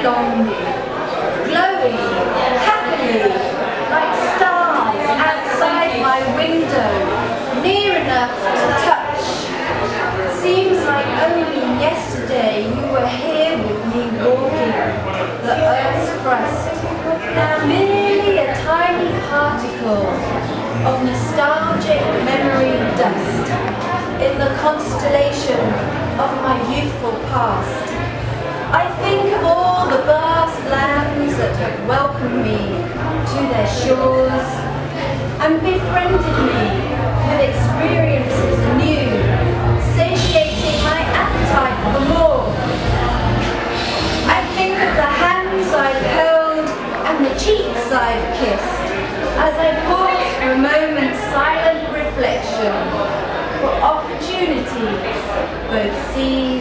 longing, glowing happily like stars outside my window, near enough to touch. Seems like only yesterday you were here with me walking the Earth's crust, now merely a tiny particle of nostalgic memory dust in the constellation of my youthful past. I think of all the vast lands that have welcomed me to their shores and befriended me with experiences anew, satiating my appetite for more. I think of the hands I've held and the cheeks I've kissed as I pause for a moment's silent reflection for opportunities both seen